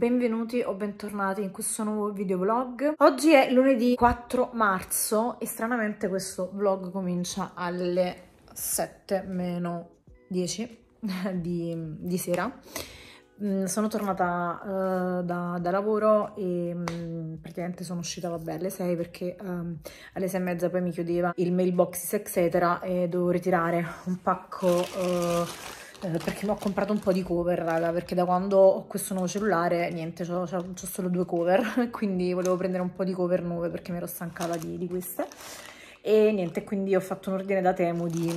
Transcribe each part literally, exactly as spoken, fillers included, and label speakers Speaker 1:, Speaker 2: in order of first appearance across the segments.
Speaker 1: benvenuti o bentornati in questo nuovo video vlog. Oggi è lunedì quattro marzo e stranamente questo vlog comincia alle sette meno dieci di, di sera. Mm, sono tornata uh, da, da lavoro e um, praticamente sono uscita, vabbè, alle sei perché um, alle sei e mezza poi mi chiudeva il mailbox eccetera e dovevo ritirare un pacco uh, Eh, perché mi ho comprato un po' di cover, raga, perché da quando ho questo nuovo cellulare, niente, c'ho solo due cover, quindi volevo prendere un po' di cover nuove perché mi ero stancata di, di queste. E niente, quindi ho fatto un ordine da Temu di,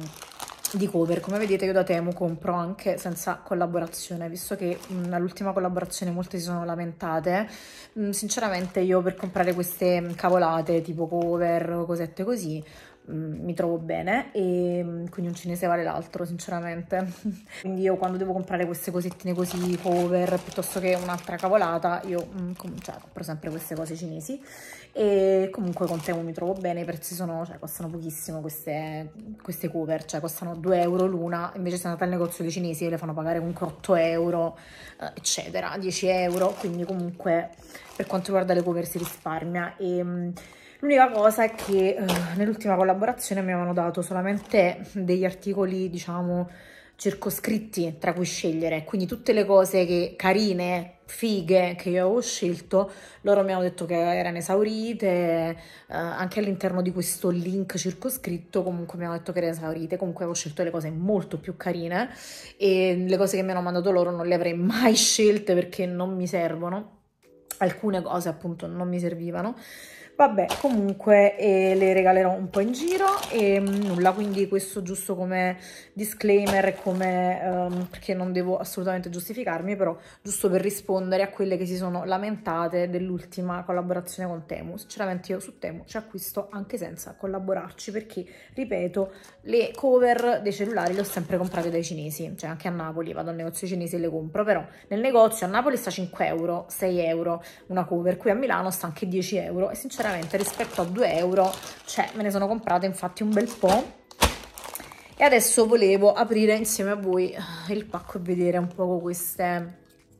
Speaker 1: di cover. Come vedete io da Temu compro anche senza collaborazione, visto che all'ultima collaborazione molte si sono lamentate. Mh, sinceramente io per comprare queste cavolate, tipo cover, cosette così, mi trovo bene e quindi un cinese vale l'altro, sinceramente. Quindi io quando devo comprare queste cosettine così, cover, piuttosto che un'altra cavolata, io cioè, compro sempre queste cose cinesi. E comunque con Temu mi trovo bene, i prezzi sono, cioè, costano pochissimo queste, queste cover, cioè costano due euro l'una, invece se andate al negozio dei cinesi le fanno pagare comunque otto euro, eccetera, dieci euro, quindi comunque per quanto riguarda le cover si risparmia. E l'unica cosa è che eh, nell'ultima collaborazione mi avevano dato solamente degli articoli, diciamo, circoscritti tra cui scegliere, quindi tutte le cose che, carine, fighe, che io avevo scelto, loro mi hanno detto che erano esaurite, eh, anche all'interno di questo link circoscritto comunque mi hanno detto che erano esaurite, comunque avevo scelto le cose molto più carine e le cose che mi hanno mandato loro non le avrei mai scelte perché non mi servono, alcune cose appunto non mi servivano. Vabbè, comunque eh, le regalerò un po' in giro e mh, nulla, quindi questo giusto come disclaimer, come, um, perché non devo assolutamente giustificarmi, però giusto per rispondere a quelle che si sono lamentate dell'ultima collaborazione con Temu. Sinceramente io su Temu ci acquisto anche senza collaborarci, perché, ripeto, le cover dei cellulari le ho sempre comprate dai cinesi, cioè anche a Napoli vado al negozio cinese e le compro, però nel negozio a Napoli sta cinque euro, sei euro una cover, qui a Milano sta anche dieci euro e sinceramente rispetto a due euro, cioè me ne sono comprate infatti un bel po'. E adesso volevo aprire insieme a voi il pacco e vedere un po' queste,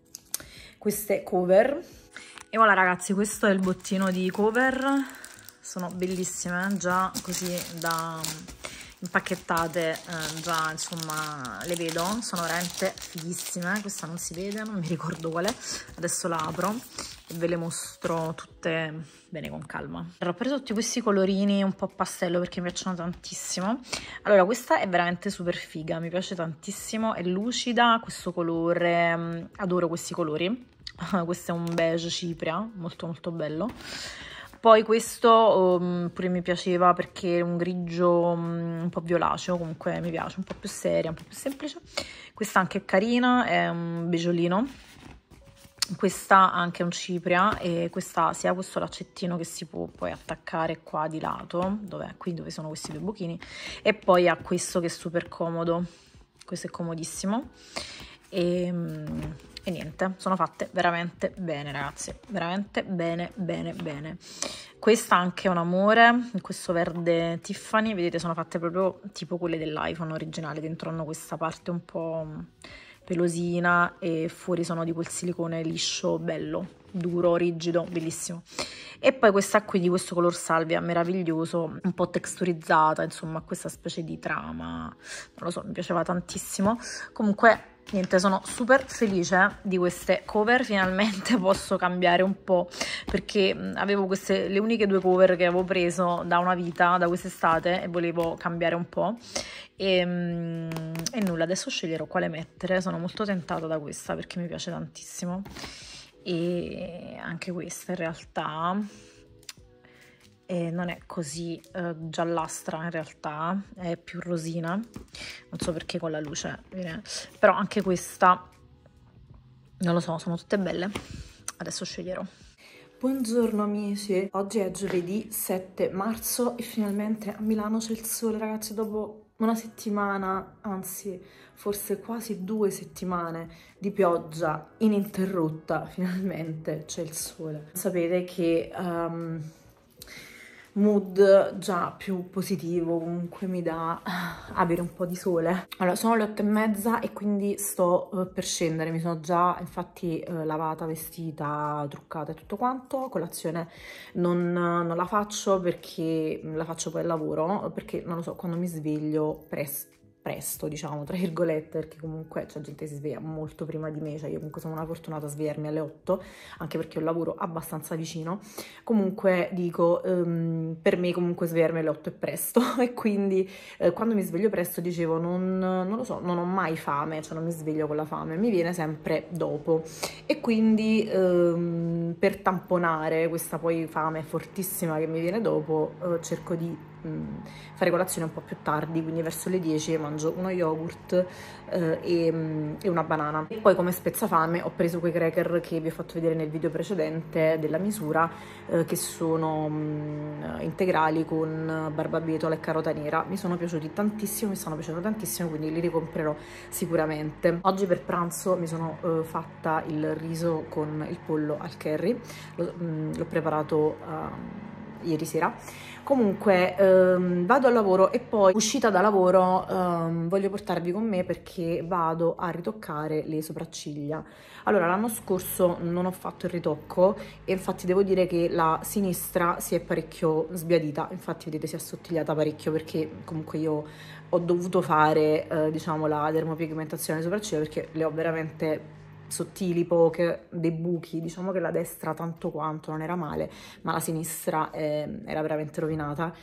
Speaker 1: queste cover. E voilà ragazzi, questo è il bottino di cover, sono bellissime, già così da impacchettate, eh, già insomma le vedo, sono veramente fighissime. Questa non si vede, non mi ricordo qual è, adesso la apro e ve le mostro tutte bene con calma. Ho preso tutti questi colorini un po' pastello perché mi piacciono tantissimo. Allora, questa è veramente super figa, mi piace tantissimo, è lucida, questo colore, adoro questi colori. Questo è un beige cipria, molto molto bello. Poi questo um, pure mi piaceva perché è un grigio um, un po' violaceo, comunque mi piace, un po' più seria, un po' più semplice. Questa anche è carina, è un beggiolino. Questa anche è un cipria e questa sia questo laccettino che si può poi attaccare qua di lato, dove, qui dove sono questi due buchini, e poi ha questo che è super comodo, questo è comodissimo. E, e niente, sono fatte veramente bene ragazzi, veramente bene bene bene. Questa anche è un amore, in questo verde Tiffany, vedete sono fatte proprio tipo quelle dell'iPhone originale, dentro hanno questa parte un po' pelosina e fuori sono di quel silicone liscio, bello, duro, rigido, bellissimo. E poi questa qui di questo color salvia meraviglioso, un po' texturizzata, insomma questa specie di trama, non lo so, mi piaceva tantissimo. Comunque niente, sono super felice di queste cover, finalmente posso cambiare un po' perché avevo queste le uniche due cover che avevo preso da una vita, da quest'estate, e volevo cambiare un po'. E, e nulla, adesso sceglierò quale mettere, sono molto tentata da questa perché mi piace tantissimo. E anche questa in realtà e non è così eh, giallastra, in realtà è più rosina, non so perché con la luce viene, però anche questa non lo so, sono tutte belle. Adesso sceglierò. Buongiorno amici, oggi è giovedì sette marzo e finalmente a Milano c'è il sole ragazzi, dopo una settimana, anzi forse quasi due settimane di pioggia ininterrotta, finalmente c'è il sole. Sapete che um, mood già più positivo, comunque mi dà avere un po' di sole. Allora, sono le otto e mezza e quindi sto uh, per scendere, mi sono già infatti uh, lavata, vestita, truccata e tutto quanto. Colazione non, non la faccio perché la faccio poi al lavoro, perché non lo so, quando mi sveglio presto, presto, diciamo, tra virgolette, perché comunque c'è gente che si sveglia molto prima di me, cioè io comunque sono una fortunata a svegliarmi alle otto, anche perché ho un lavoro abbastanza vicino. Comunque dico, um, per me comunque svegliarmi alle otto è presto e quindi eh, quando mi sveglio presto dicevo non, non lo so, non ho mai fame, cioè non mi sveglio con la fame, mi viene sempre dopo e quindi um, per tamponare questa poi fame fortissima che mi viene dopo uh, cerco di fare colazione un po' più tardi, quindi verso le dieci mangio uno yogurt eh, e, e una banana. E poi come spezzafame ho preso quei cracker che vi ho fatto vedere nel video precedente della misura, eh, che sono mh, integrali con barbabietola e carota nera. Mi sono piaciuti tantissimo, mi stanno piacendo tantissimo, quindi li ricomprerò sicuramente. Oggi per pranzo mi sono eh, fatta il riso con il pollo al curry, l'ho preparato uh, ieri sera. Comunque ehm, vado al lavoro e poi uscita da lavoro ehm, voglio portarvi con me perché vado a ritoccare le sopracciglia. Allora, l'anno scorso non ho fatto il ritocco e infatti devo dire che la sinistra si è parecchio sbiadita, infatti vedete si è assottigliata parecchio perché comunque io ho dovuto fare eh, diciamo la dermopigmentazione alle sopracciglia perché le ho veramente sottili, poche, dei buchi. Diciamo che la destra tanto quanto non era male, ma la sinistra eh, era veramente rovinata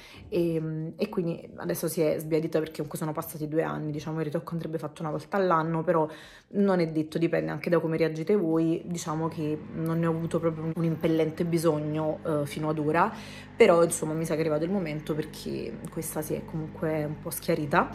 Speaker 1: e, e quindi adesso si è sbiadita perché comunque sono passati due anni, diciamo il ritocco andrebbe fatto una volta all'anno, però non è detto, dipende anche da come reagite voi. Diciamo che non ne ho avuto proprio un impellente bisogno eh, fino ad ora, però insomma mi sa che è arrivato il momento perché questa si è comunque un po' schiarita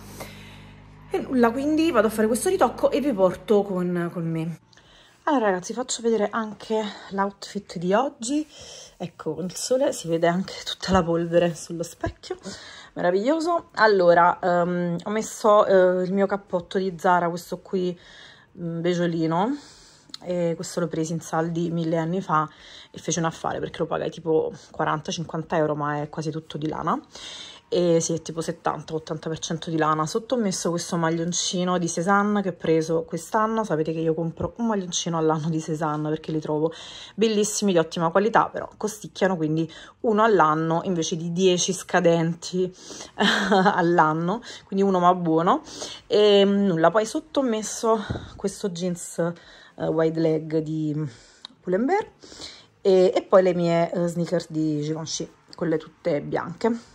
Speaker 1: e nulla, quindi vado a fare questo ritocco e vi porto con, con me. Allora ragazzi, faccio vedere anche l'outfit di oggi. Ecco, con il sole si vede anche tutta la polvere sullo specchio, meraviglioso. Allora, um, ho messo uh, il mio cappotto di Zara, questo qui um, beggiolino, e questo l'ho preso in saldi mille anni fa e fece un affare perché lo pagai tipo quaranta cinquanta euro, ma è quasi tutto di lana. E sì, è tipo settanta ottanta per cento di lana. Sotto ho messo questo maglioncino di Cézanne che ho preso quest'anno. Sapete che io compro un maglioncino all'anno di Cézanne perché li trovo bellissimi, di ottima qualità, però costicchiano, quindi uno all'anno invece di dieci scadenti all'anno, quindi uno ma buono. E nulla, poi sotto ho messo questo jeans uh, wide leg di Pull&Bear e, e poi le mie uh, sneakers di Givenchy, quelle tutte bianche.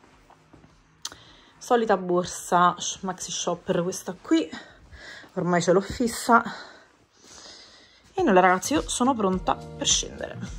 Speaker 1: Solita borsa maxi shopper, questa qui, ormai ce l'ho fissa. E nulla ragazzi, io sono pronta per scendere.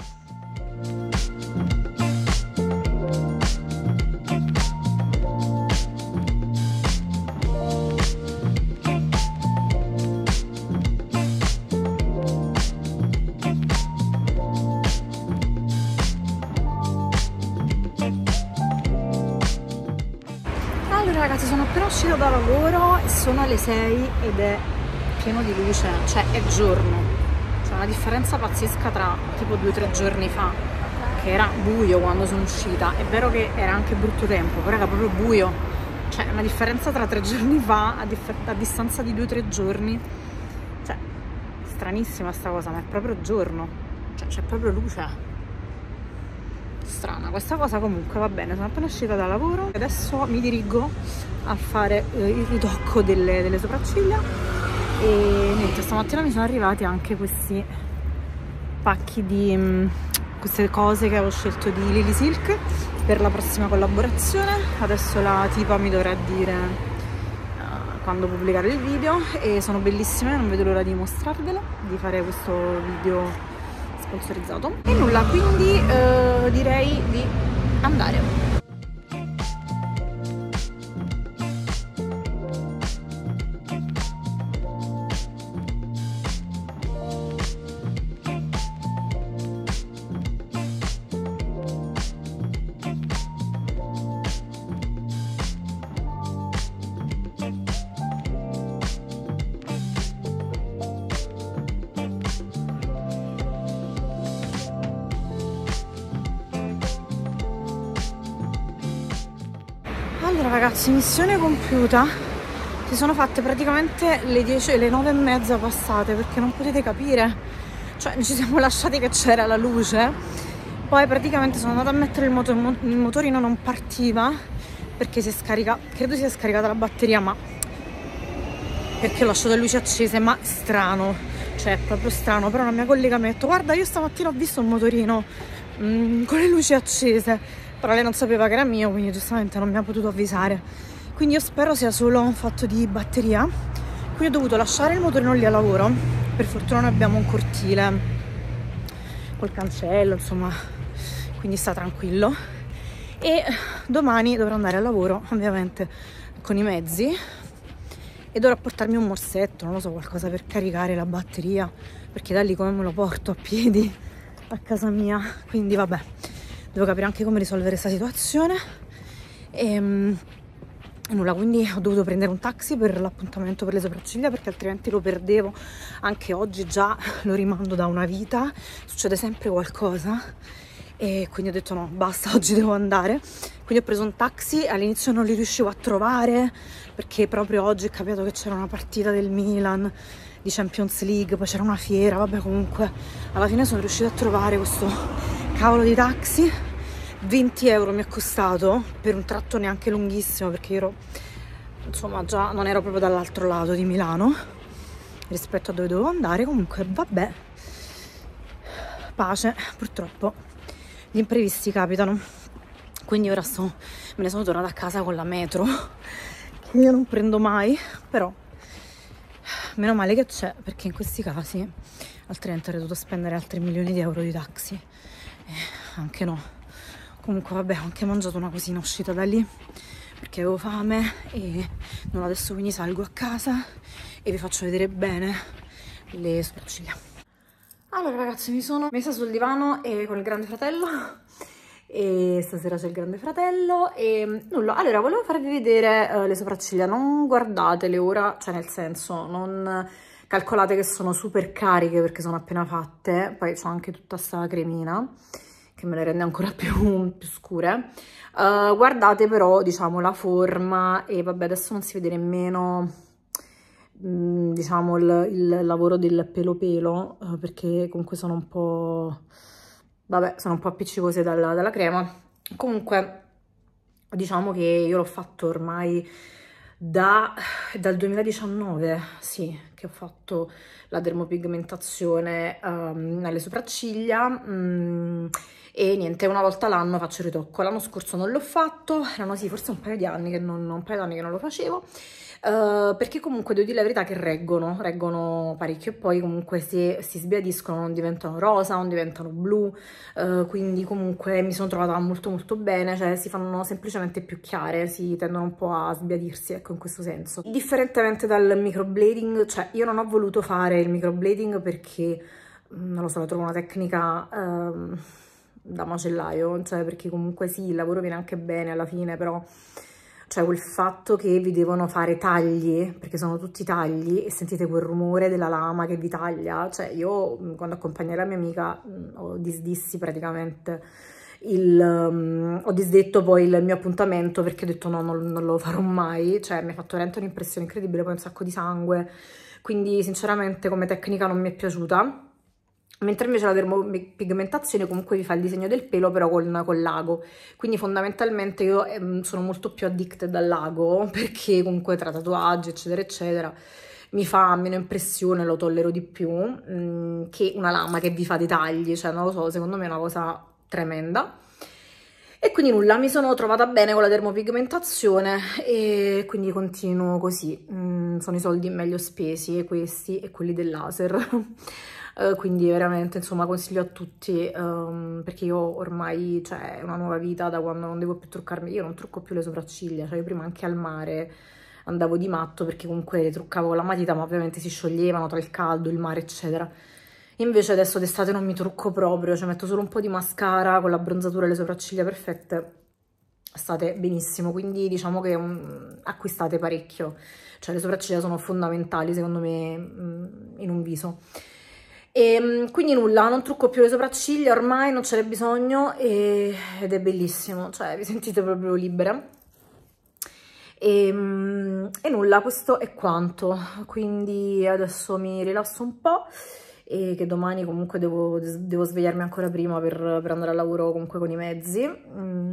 Speaker 1: Ragazzi, sono appena uscita da lavoro e sono alle sei ed è pieno di luce, cioè è giorno. C'è una differenza pazzesca tra tipo due o tre giorni fa, che era buio quando sono uscita. È vero che era anche brutto tempo, però era proprio buio. Cioè, una differenza tra tre giorni fa a, a distanza di due o tre giorni. Cioè, stranissima sta cosa, ma è proprio giorno. Cioè, c'è proprio luce. Strana questa cosa, comunque va bene, sono appena uscita da lavoro, adesso mi dirigo a fare eh, il ritocco delle, delle sopracciglia e niente, stamattina mi sono arrivati anche questi pacchi di mh, queste cose che avevo scelto di Lily Silk per la prossima collaborazione. Adesso la tipa mi dovrà dire uh, quando pubblicare il video e sono bellissime, non vedo l'ora di mostrarvele, di fare questo video sponsorizzato. E nulla, quindi eh, direi di andare. Allora ragazzi, missione compiuta. Si sono fatte praticamente le dieci, le nove e mezza passate, perché non potete capire, cioè ci siamo lasciati che c'era la luce, poi praticamente sono andata a mettere il, motor, il motorino non partiva perché si è scarica, credo sia scaricata la batteria, ma perché ho lasciato le luci accese, ma strano, cioè è proprio strano. Però una mia collega mi ha detto: guarda, io stamattina ho visto il motorino mh, con le luci accese, però lei non sapeva che era mio, quindi giustamente non mi ha potuto avvisare. Quindi io spero sia solo un fatto di batteria. Quindi ho dovuto lasciare il motorino lì a lavoro. Per fortuna noi abbiamo un cortile col cancello, insomma, quindi sta tranquillo. E domani dovrò andare al lavoro, ovviamente con i mezzi, e dovrò portarmi un morsetto, non lo so, qualcosa per caricare la batteria, perché da lì come me lo porto a piedi a casa mia. Quindi vabbè, devo capire anche come risolvere questa situazione. E nulla, quindi ho dovuto prendere un taxi per l'appuntamento per le sopracciglia, perché altrimenti lo perdevo. Anche oggi già lo rimando da una vita, succede sempre qualcosa, e quindi ho detto no, basta, oggi devo andare. Quindi ho preso un taxi, all'inizio non li riuscivo a trovare perché proprio oggi è capitato che c'era una partita del Milan di Champions League, poi c'era una fiera, vabbè, comunque alla fine sono riuscita a trovare questo cavolo di taxi. venti euro mi è costato per un tratto neanche lunghissimo, perché io ero, insomma, già non ero proprio dall'altro lato di Milano rispetto a dove dovevo andare. Comunque vabbè, pace, purtroppo gli imprevisti capitano. Quindi ora sto, me ne sono tornata a casa con la metro, che io non prendo mai, però meno male che c'è, perché in questi casi altrimenti avrei dovuto spendere altri milioni di euro di taxi, eh, anche no. Comunque vabbè, ho anche mangiato una cosina uscita da lì perché avevo fame, e non adesso quindi salgo a casa e vi faccio vedere bene le sopracciglia. Allora ragazzi, mi sono messa sul divano e con il Grande Fratello, e stasera c'è il Grande Fratello e nulla. Allora, volevo farvi vedere uh, le sopracciglia, non guardatele ora, cioè nel senso non calcolate che sono super cariche perché sono appena fatte, poi c'ho anche tutta sta cremina che me le rende ancora più, più scure. Uh, guardate però, diciamo, la forma, e vabbè, adesso non si vede nemmeno, mh, diciamo, il, il lavoro del pelo pelo, uh, perché comunque sono un po', vabbè, sono un po' appiccicose dalla, dalla crema. Comunque, diciamo che io l'ho fatto ormai da, dal duemiladiciannove, sì, che ho fatto la dermopigmentazione um, alle sopracciglia. um, E niente, una volta l'anno faccio il ritocco. L'anno scorso non l'ho fatto, erano sì, forse un paio di anni che non, un paio di anni che non lo facevo, uh, perché comunque devo dire la verità che reggono, reggono parecchio, e poi comunque se si sbiadiscono non diventano rosa, non diventano blu, uh, quindi comunque mi sono trovata molto molto bene, cioè si fanno semplicemente più chiare, si tendono un po' a sbiadirsi, ecco, in questo senso. Differentemente dal microblading, cioè io non ho voluto fare il microblading perché, non lo so, la trovo una tecnica Um, da macellaio, cioè perché comunque sì, il lavoro viene anche bene alla fine, però cioè quel fatto che vi devono fare tagli, perché sono tutti tagli, e sentite quel rumore della lama che vi taglia, cioè io quando accompagnai la mia amica ho disdissi praticamente il, um, ho disdetto poi il mio appuntamento, perché ho detto no, non, non lo farò mai, cioè mi ha fatto veramente un'impressione incredibile, poi un sacco di sangue, quindi sinceramente come tecnica non mi è piaciuta. Mentre invece la dermopigmentazione comunque vi fa il disegno del pelo, però con, con l'ago, quindi fondamentalmente io ehm, sono molto più addicted al lago, perché comunque tra tatuaggi eccetera eccetera mi fa meno impressione, lo tollero di più, mh, che una lama che vi fa dei tagli, cioè non lo so, secondo me è una cosa tremenda. E quindi nulla, mi sono trovata bene con la dermopigmentazione e quindi continuo così. Mm, sono i soldi meglio spesi, questi e quelli del laser. uh, quindi veramente, insomma, consiglio a tutti, um, perché io ormai, cioè, è una nuova vita da quando non devo più truccarmi. Io non trucco più le sopracciglia, cioè io prima anche al mare andavo di matto perché comunque le truccavo con la matita, ma ovviamente si scioglievano tra il caldo, il mare, eccetera. Invece adesso d'estate non mi trucco proprio, cioè metto solo un po' di mascara con la bronzatura e le sopracciglia perfette, state benissimo, quindi diciamo che um, acquistate parecchio, cioè le sopracciglia sono fondamentali secondo me um, in un viso. E um, quindi nulla, non trucco più le sopracciglia, ormai non ce n'è bisogno, e, ed è bellissimo, cioè vi sentite proprio libera. E, e nulla, questo è quanto, quindi adesso mi rilasso un po', e che domani comunque devo, devo svegliarmi ancora prima per, per andare al lavoro comunque con i mezzi, mm,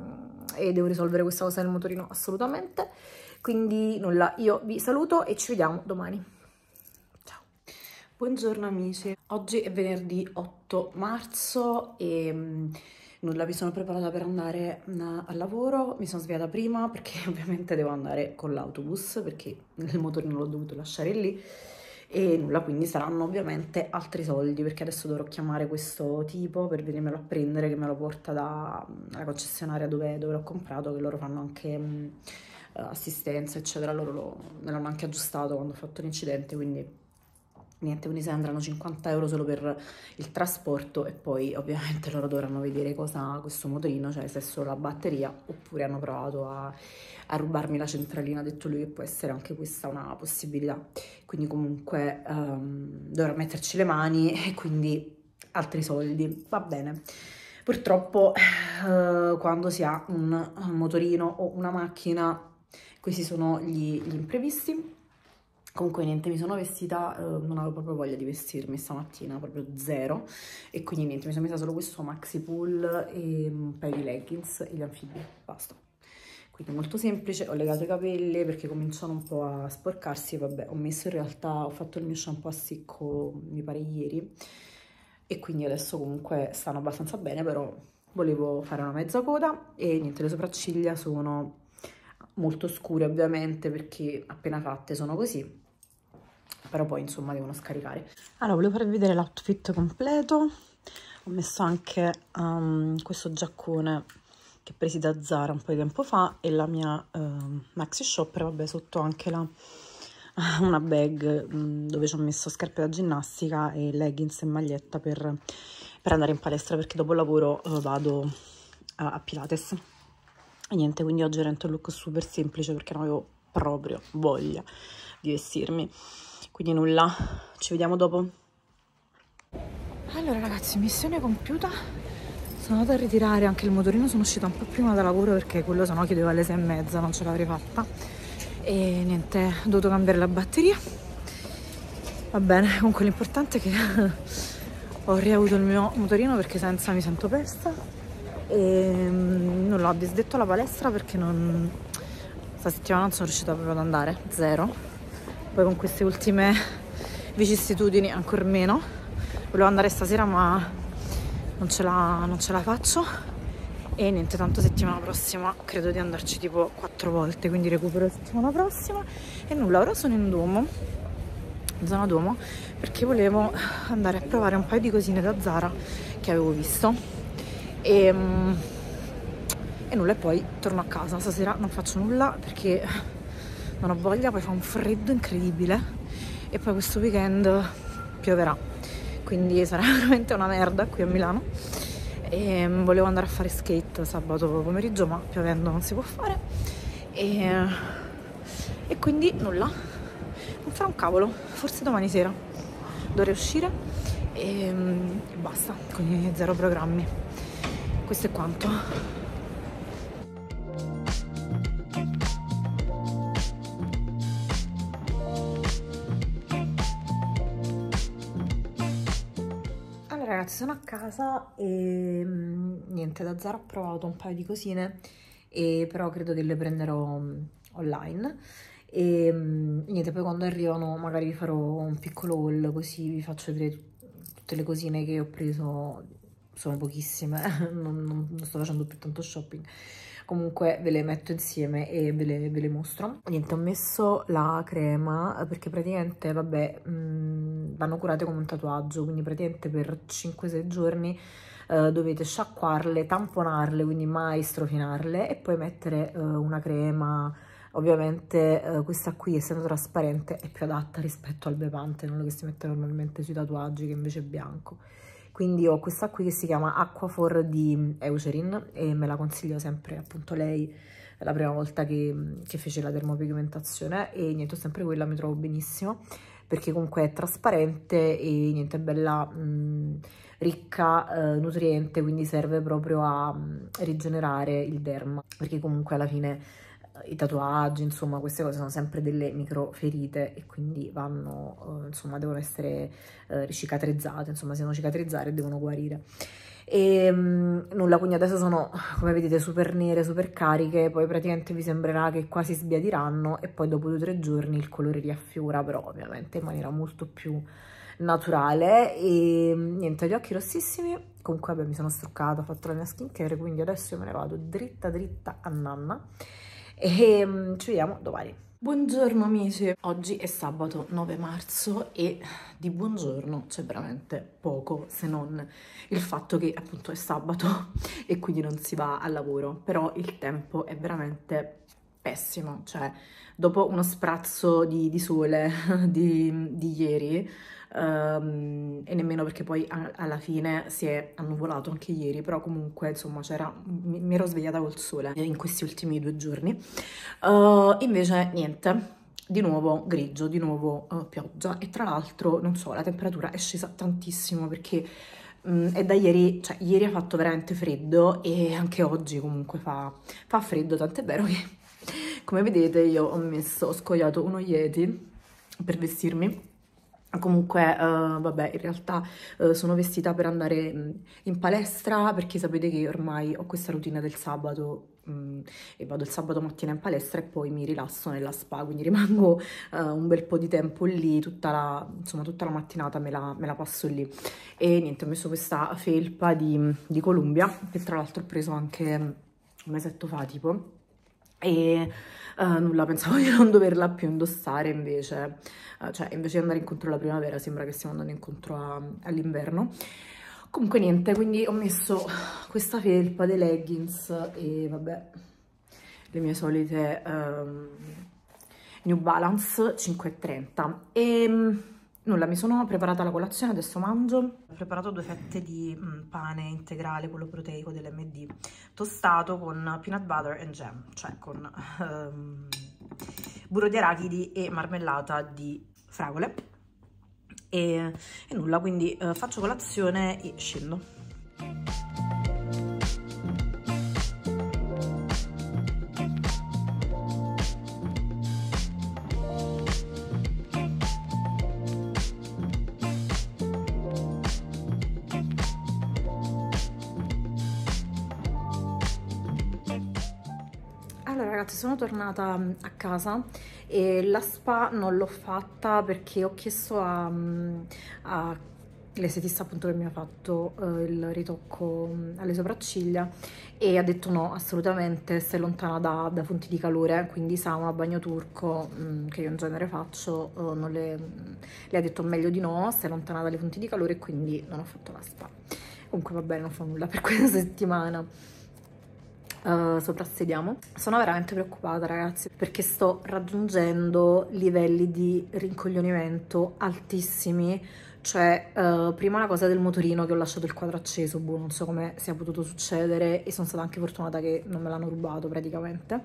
Speaker 1: e devo risolvere questa cosa del motorino assolutamente. Quindi nulla, io vi saluto e ci vediamo domani. Ciao. Buongiorno amici, oggi è venerdì otto marzo e mm, nulla, mi sono preparata per andare uh, al lavoro. Mi sono svegliata prima perché ovviamente devo andare con l'autobus perché il motorino l'ho dovuto lasciare lì. E nulla, quindi saranno ovviamente altri soldi perché adesso dovrò chiamare questo tipo per venirmelo a prendere, che me lo porta dalla concessionaria dove, dove l'ho comprato, che loro fanno anche mh, assistenza eccetera. Loro lo, me l'hanno anche aggiustato quando ho fatto l'incidente, quindi niente, quindi se andranno cinquanta euro solo per il trasporto, e poi ovviamente loro dovranno vedere cosa ha questo motorino, cioè se è solo la batteria oppure hanno provato a, a rubarmi la centralina. Ha detto lui che può essere anche questa una possibilità, quindi comunque um, dovrò metterci le mani e quindi altri soldi, va bene. Purtroppo uh, quando si ha un, un motorino o una macchina, questi sono gli, gli imprevisti. Comunque niente, mi sono vestita, eh, non avevo proprio voglia di vestirmi stamattina, proprio zero, e quindi niente, mi sono messa solo questo maxi pull e un paio di leggings e gli anfibi, basta. Quindi molto semplice, ho legato i capelli perché cominciano un po' a sporcarsi, vabbè, ho messo in realtà, ho fatto il mio shampoo a secco, mi pare ieri, e quindi adesso comunque stanno abbastanza bene, però volevo fare una mezza coda e niente, le sopracciglia sono molto scure ovviamente perché appena fatte sono così, però poi insomma devono scaricare. Allora, volevo farvi vedere l'outfit completo. Ho messo anche um, questo giaccone che presi da Zara un po' di tempo fa e la mia uh, maxi shopper, vabbè, sotto anche la, uh, una bag um, dove ci ho messo scarpe da ginnastica e leggings e maglietta per, per andare in palestra, perché dopo il lavoro uh, vado a, a Pilates. E niente, quindi oggi era un look super semplice perché non avevo proprio voglia di vestirmi. Quindi nulla, ci vediamo dopo. Allora ragazzi, missione compiuta. Sono andata a ritirare anche il motorino, sono uscita un po' prima da lavoro perché quello sennò chiudeva alle sei e mezza, non ce l'avrei fatta. E niente, ho dovuto cambiare la batteria. Va bene, comunque l'importante è che ho riavuto il mio motorino perché senza mi sento pesta. E non l'ho disdetto alla palestra perché non... sta settimana non sono riuscita proprio ad andare, zero. Poi con queste ultime vicissitudini ancora meno. Volevo andare stasera ma non ce la, non ce la faccio. E niente, tanto settimana prossima credo di andarci tipo quattro volte, quindi recupero la settimana prossima. E nulla, ora sono in Duomo, in zona Duomo, perché volevo andare a provare un paio di cosine da Zara che avevo visto. E, e nulla, e poi torno a casa. Stasera non faccio nulla perché non ho voglia, poi fa un freddo incredibile e poi questo weekend pioverà, quindi sarà veramente una merda qui a Milano. E volevo andare a fare skate sabato pomeriggio, ma piovendo non si può fare, e, e quindi nulla, non farà un cavolo, forse domani sera dovrei uscire e, e basta, quindi zero programmi. Questo è quanto. Ragazzi, sono a casa e mh, niente, da Zara ho provato un paio di cosine, e però credo che le prenderò mh, online e mh, niente, poi quando arrivano magari vi farò un piccolo haul, così vi faccio vedere tutte le cosine che ho preso. Sono pochissime, non, non, non sto facendo più tanto shopping. Comunque ve le metto insieme e ve le, ve le mostro. Niente, ho messo la crema perché praticamente, vabbè, mh, vanno curate come un tatuaggio, quindi praticamente per cinque sei giorni uh, dovete sciacquarle, tamponarle, quindi mai strofinarle, e poi mettere uh, una crema. Ovviamente uh, questa qui, essendo trasparente, è più adatta rispetto al bepante, non lo che si mette normalmente sui tatuaggi, che invece è bianco. Quindi ho questa qui che si chiama Aquaphor di Eucerin e me la consiglio sempre, appunto lei, la prima volta che, che fece la dermopigmentazione, e niente, ho sempre quella, mi trovo benissimo perché comunque è trasparente e niente, è bella mh, ricca, eh, nutriente, quindi serve proprio a mh, rigenerare il derma, perché comunque alla fine i tatuaggi, insomma queste cose sono sempre delle micro ferite e quindi vanno, eh, insomma devono essere eh, ricatrizzate, insomma si devono cicatrizzare e devono guarire. E mh, nulla, quindi adesso sono, come vedete, super nere, super cariche, poi praticamente vi sembrerà che quasi sbiadiranno e poi dopo due o tre giorni il colore riaffiora, però ovviamente in maniera molto più naturale. E niente, gli occhi rossissimi. Comunque vabbè, mi sono struccata, ho fatto la mia skincare, quindi adesso io me ne vado dritta dritta a nanna e um, ci vediamo domani. Buongiorno amici, oggi è sabato nove marzo e di buongiorno c'è veramente poco, se non il fatto che appunto è sabato e quindi non si va al lavoro, però il tempo è veramente pessimo, cioè dopo uno sprazzo di, di sole di, di ieri, um, e nemmeno perché poi a, alla fine si è annuvolato anche ieri, però comunque insomma c'era, mi, mi ero svegliata col sole in questi ultimi due giorni, uh, invece niente. Di nuovo grigio, di nuovo uh, pioggia e tra l'altro, non so, la temperatura è scesa tantissimo perché um, è da ieri, cioè ieri ha fatto veramente freddo e anche oggi comunque fa, fa freddo, tant'è vero che, come vedete, io ho messo, ho scoiato uno Yeti per vestirmi. Comunque, uh, vabbè, in realtà uh, sono vestita per andare mh, in palestra perché sapete che ormai ho questa routine del sabato mh, e vado il sabato mattina in palestra e poi mi rilasso nella spa, quindi rimango uh, un bel po' di tempo lì, tutta la, insomma, tutta la mattinata me la, me la passo lì. E niente, ho messo questa felpa di, di Columbia, che tra l'altro ho preso anche un mesetto fa tipo, e uh, nulla, pensavo di non doverla più indossare, invece, uh, cioè invece di andare incontro alla primavera sembra che stiamo andando incontro all'inverno. Comunque niente, quindi ho messo questa felpa, dei leggings e vabbè, le mie solite um, New Balance cinque trenta e um, nulla, mi sono preparata la colazione, adesso mangio. Ho preparato due fette di mm, pane integrale, quello proteico dell'M D, tostato con peanut butter and jam, cioè con um, burro di arachidi e marmellata di fragole. E, e nulla, quindi uh, faccio colazione e scendo. Allora ragazzi, sono tornata a casa e la spa non l'ho fatta perché ho chiesto a, a l'estetista appunto che mi ha fatto uh, il ritocco alle sopracciglia e ha detto no, assolutamente, stai lontana da, da fonti di calore, quindi sauna, bagno turco, mh, che io in genere faccio, uh, non le, le ha detto meglio di no, stai lontana dalle fonti di calore e quindi non ho fatto la spa. Comunque va bene, non fa nulla per questa settimana. Uh, soprassediamo. Sono veramente preoccupata ragazzi perché sto raggiungendo livelli di rincoglionimento altissimi, cioè uh, prima la cosa del motorino che ho lasciato il quadro acceso, boh, non so come sia potuto succedere e sono stata anche fortunata che non me l'hanno rubato praticamente,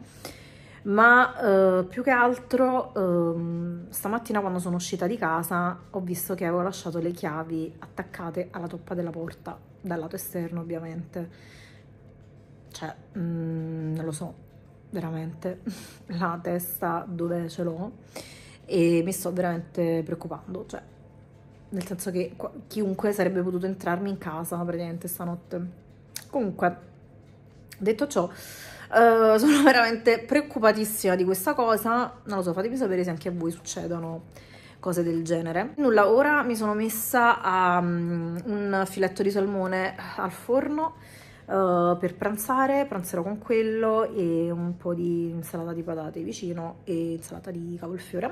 Speaker 1: ma uh, più che altro um, stamattina quando sono uscita di casa ho visto che avevo lasciato le chiavi attaccate alla toppa della porta, dal lato esterno ovviamente. Cioè, mm, non lo so, veramente, la testa dove ce l'ho e mi sto veramente preoccupando, cioè, nel senso che chiunque sarebbe potuto entrarmi in casa praticamente stanotte. Comunque, detto ciò, uh, sono veramente preoccupatissima di questa cosa, non lo so, fatemi sapere se anche a voi succedono cose del genere. Nulla, ora mi sono messa a um, un filetto di salmone al forno, Uh, per pranzare, pranzerò con quello e un po' di insalata di patate vicino e insalata di cavolfiore,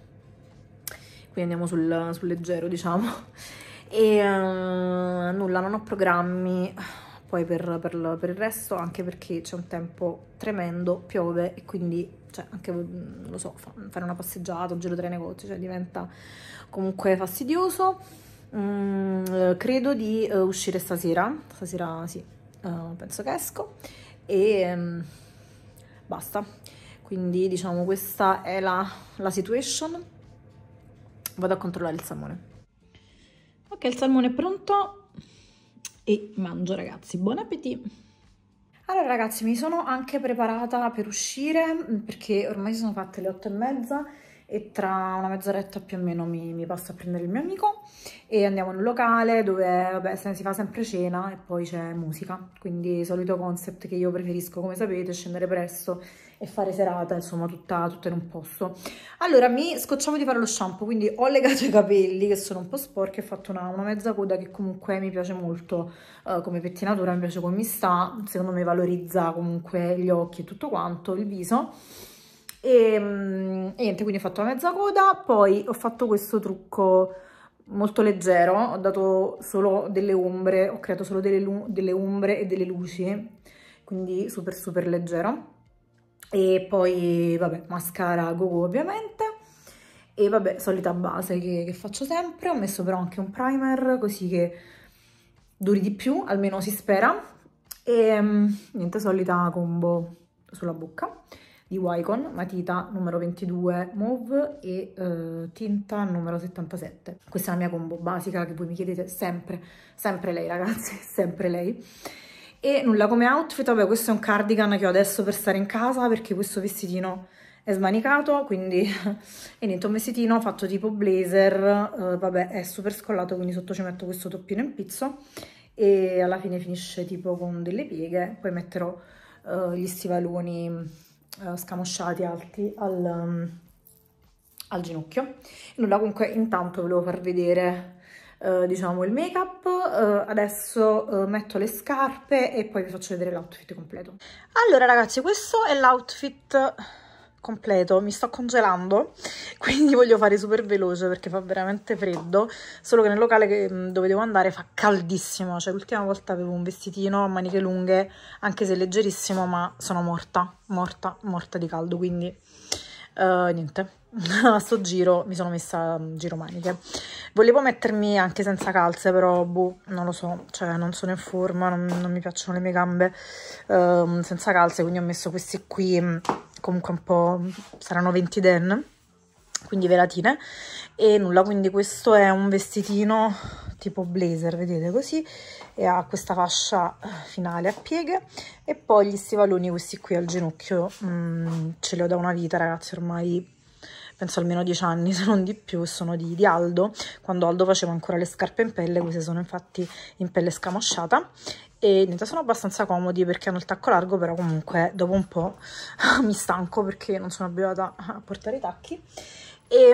Speaker 1: quindi andiamo sul, sul leggero diciamo e uh, nulla, non ho programmi poi per, per, per il resto, anche perché c'è un tempo tremendo, piove e quindi cioè, anche non lo so, fare una passeggiata, un giro tra i negozi, cioè diventa comunque fastidioso. Mm, credo di uh, uscire stasera, stasera sì. Uh, penso che esco e um, basta, quindi diciamo questa è la, la situation. Vado a controllare il salmone. Ok, il salmone è pronto e mangio ragazzi, buon appetito. Allora ragazzi, mi sono anche preparata per uscire perché ormai si sono fatte le otto e mezza e tra una mezz'oretta più o meno mi, mi passo a prendere il mio amico e andiamo in un locale dove vabbè, si fa sempre cena e poi c'è musica, quindi solito concept che io preferisco, come sapete, scendere presto e fare serata, insomma tutta, tutta in un posto. Allora mi scocciavo di fare lo shampoo, quindi ho legato i capelli che sono un po' sporchi, ho fatto una, una mezza coda che comunque mi piace molto uh, come pettinatura, mi piace come mi sta, secondo me valorizza comunque gli occhi e tutto quanto, il viso. E, e niente, quindi ho fatto la mezza coda, poi ho fatto questo trucco molto leggero, ho dato solo delle ombre, ho creato solo delle, delle ombre e delle luci, quindi super super leggero. E poi vabbè, mascara Go Go ovviamente, e vabbè, solita base che, che faccio sempre. Ho messo però anche un primer così che duri di più, almeno si spera, e niente, solita combo sulla bocca di Wycon, matita numero ventidue mauve e eh, tinta numero settantasette. Questa è la mia combo basica che voi mi chiedete sempre, sempre lei ragazzi, sempre lei. E nulla, come outfit, vabbè, questo è un cardigan che ho adesso per stare in casa perché questo vestitino è smanicato, quindi e niente, un vestitino fatto tipo blazer, eh, vabbè, è super scollato, quindi sotto ci metto questo toppino in pizzo e alla fine finisce tipo con delle pieghe, poi metterò uh, gli stivaloni uh, scamosciati alti al, um, al ginocchio. E nulla, comunque intanto volevo far vedere uh, diciamo il make up, uh, adesso uh, metto le scarpe e poi vi faccio vedere l'outfit completo. Allora ragazzi, questo è l'outfit completo, mi sto congelando, quindi voglio fare super veloce perché fa veramente freddo, solo che nel locale che, dove devo andare fa caldissimo, cioè l'ultima volta avevo un vestitino a maniche lunghe, anche se leggerissimo, ma sono morta, morta, morta di caldo, quindi uh, niente, a sto giro mi sono messa giro maniche. Volevo mettermi anche senza calze, però boh, non lo so, cioè non sono in forma, non, non mi piacciono le mie gambe uh, senza calze, quindi ho messo questi qui, comunque un po', saranno venti den, quindi velatine, e nulla, quindi questo è un vestitino tipo blazer, vedete così, e ha questa fascia finale a pieghe, e poi gli stivaloni questi qui al ginocchio, mm, ce li ho da una vita ragazzi, ormai penso almeno dieci anni, se non di più, sono di, di Aldo, quando Aldo faceva ancora le scarpe in pelle, queste sono infatti in pelle scamosciata, e niente, sono abbastanza comodi perché hanno il tacco largo, però comunque dopo un po' mi stanco perché non sono abituata a portare i tacchi, e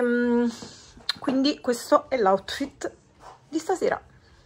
Speaker 1: quindi questo è l'outfit di stasera.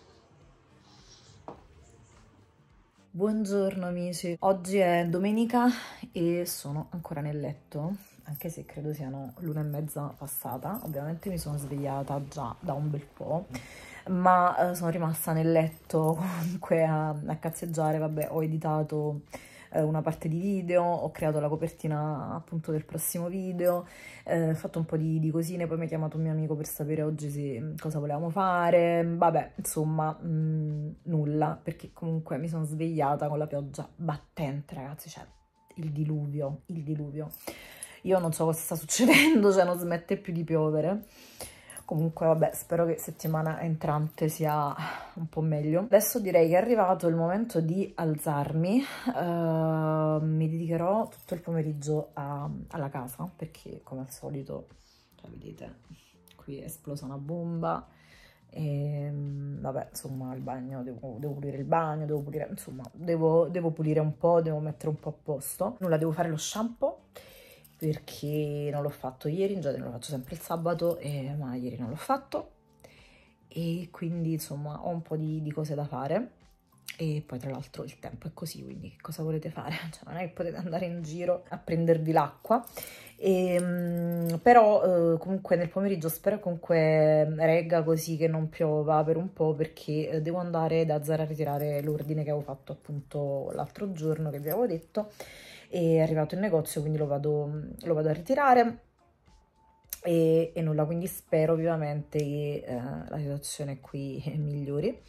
Speaker 1: Buongiorno amici, oggi è domenica e sono ancora nel letto, anche se credo siano l'una e mezza passata. Ovviamente mi sono svegliata già da un bel po', ma eh, sono rimasta nel letto comunque a, a cazzeggiare. Vabbè, ho editato eh, una parte di video, ho creato la copertina appunto del prossimo video, eh, ho fatto un po' di, di cosine, poi mi ha chiamato un mio amico per sapere oggi se, cosa volevamo fare, vabbè, insomma, mh, nulla, perché comunque mi sono svegliata con la pioggia battente, ragazzi, cioè il diluvio, il diluvio. Io non so cosa sta succedendo, cioè non smette più di piovere. Comunque vabbè, spero che settimana entrante sia un po' meglio. Adesso direi che è arrivato il momento di alzarmi. Uh, mi dedicherò tutto il pomeriggio a, alla casa, perché come al solito, cioè, vedete, qui è esplosa una bomba. E vabbè, insomma, il bagno, devo, devo pulire il bagno, devo pulire, insomma, devo, devo pulire un po', devo mettere un po' a posto. Nulla, devo fare lo shampoo, perché non l'ho fatto ieri, in genere lo faccio sempre il sabato, eh, ma ieri non l'ho fatto, e quindi insomma ho un po' di, di cose da fare, e poi tra l'altro il tempo è così, quindi che cosa volete fare? Cioè, non è che potete andare in giro a prendervi l'acqua, però eh, comunque nel pomeriggio spero comunque regga così che non piova per un po', perché eh, devo andare da Zara a ritirare l'ordine che avevo fatto appunto l'altro giorno, che vi avevo detto, è arrivato in negozio, quindi lo vado, lo vado a ritirare, e, e nulla, quindi spero vivamente che eh, la situazione qui migliori,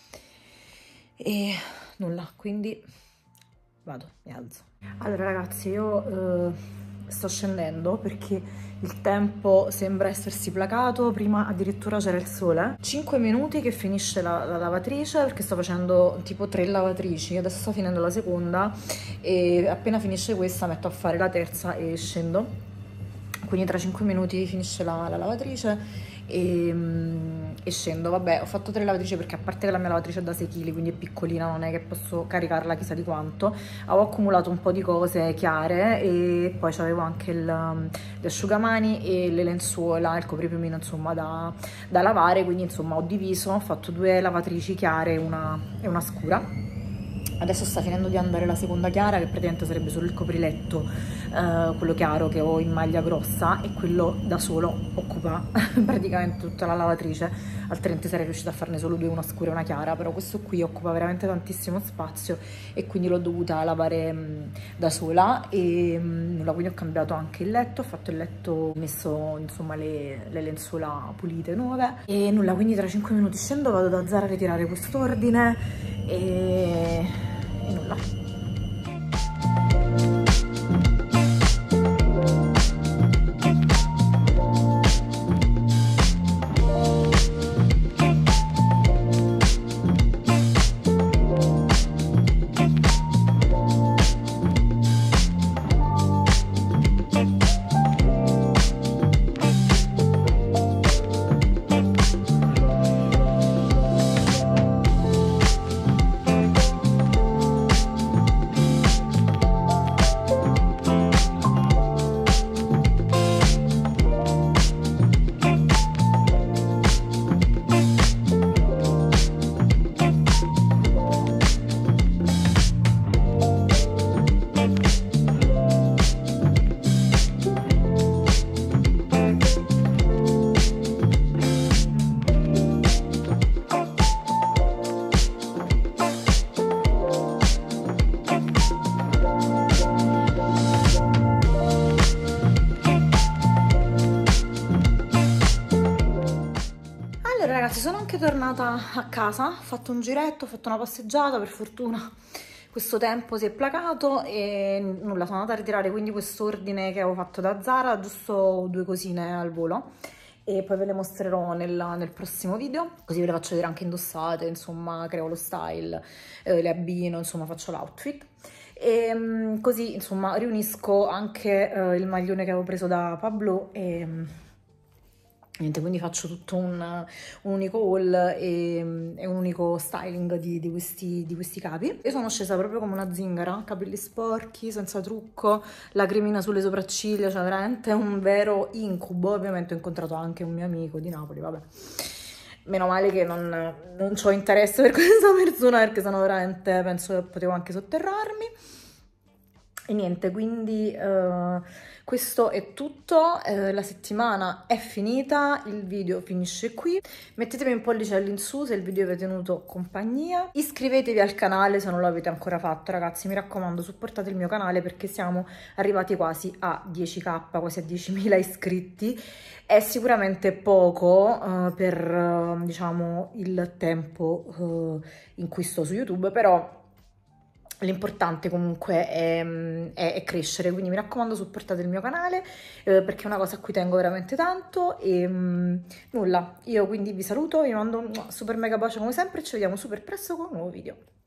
Speaker 1: e nulla, quindi vado, mi alzo. Allora ragazzi, io eh, sto scendendo perché il tempo sembra essersi placato, prima addirittura c'era il sole. cinque minuti che finisce la, la lavatrice, perché sto facendo tipo tre lavatrici, adesso sto finendo la seconda e appena finisce questa metto a fare la terza e scendo. Quindi tra cinque minuti finisce la, la lavatrice e, e scendo. Vabbè, ho fatto tre lavatrici perché a parte che la mia lavatrice è da sei chili, quindi è piccolina, non è che posso caricarla chissà di quanto. Avevo accumulato un po' di cose chiare e poi c'avevo anche il, gli asciugamani e le lenzuola, il copripiumino insomma da, da lavare, quindi insomma ho diviso, ho fatto due lavatrici chiare e una, e una scura. Adesso sta finendo di andare la seconda chiara, che praticamente sarebbe solo il copriletto, eh, quello chiaro che ho in maglia grossa, e quello da solo occupa praticamente tutta la lavatrice, altrimenti sarei riuscita a farne solo due, una scura e una chiara, però questo qui occupa veramente tantissimo spazio e quindi l'ho dovuta lavare mh, da sola. E mh, quindi ho cambiato anche il letto, ho fatto il letto, ho messo insomma le, le lenzuola pulite nuove e nulla, quindi tra cinque minuti scendo, vado da Zara a ritirare quest'ordine e... e nulla. Ragazzi, sono anche tornata a casa, ho fatto un giretto, ho fatto una passeggiata, per fortuna questo tempo si è placato e nulla, sono andata a ritirare quindi quest'ordine che avevo fatto da Zara, giusto due cosine al volo e poi ve le mostrerò nel, nel prossimo video, così ve le faccio vedere anche indossate, insomma creo lo style, eh, le abbino, insomma faccio l'outfit. E così insomma riunisco anche eh, il maglione che avevo preso da Pablo e... niente, quindi faccio tutto un, un unico haul e, e un unico styling di, di, questi, di questi capi. Io sono scesa proprio come una zingara, capelli sporchi, senza trucco, lacrimina sulle sopracciglia, cioè veramente un vero incubo. Ovviamente ho incontrato anche un mio amico di Napoli, vabbè. Meno male che non, non ho interesse per questa persona, perché sennò veramente penso che potevo anche sotterrarmi. E niente, quindi uh, questo è tutto, uh, la settimana è finita, il video finisce qui. Mettetemi un pollice all'insù se il video vi è tenuto compagnia. Iscrivetevi al canale se non lo avete ancora fatto, ragazzi, mi raccomando, supportate il mio canale perché siamo arrivati quasi a dieci K, quasi a diecimila iscritti. È sicuramente poco uh, per, uh, diciamo, il tempo uh, in cui sto su YouTube, però... l'importante comunque è, è, è crescere, quindi mi raccomando supportate il mio canale eh, perché è una cosa a cui tengo veramente tanto e mh, nulla, io quindi vi saluto, vi mando un super mega bacio come sempre e ci vediamo super presto con un nuovo video.